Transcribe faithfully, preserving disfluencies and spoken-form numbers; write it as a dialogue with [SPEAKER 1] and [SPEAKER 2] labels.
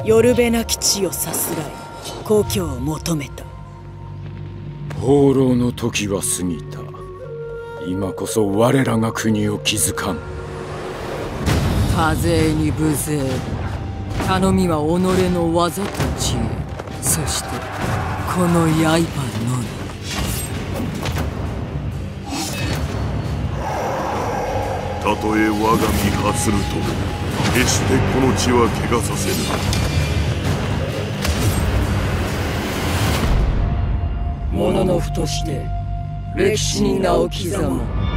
[SPEAKER 1] よるべなき地をさすらい故郷を求めた。
[SPEAKER 2] 放浪の時は過ぎた。今こそ我らが国を築かん。
[SPEAKER 3] 多勢に無勢、頼みは己の技と知恵、そしてこの刃のみ。
[SPEAKER 4] たとえ我が身発るとも決してこの地は汚させぬ。
[SPEAKER 3] 物のふとして歴史に名を刻もう。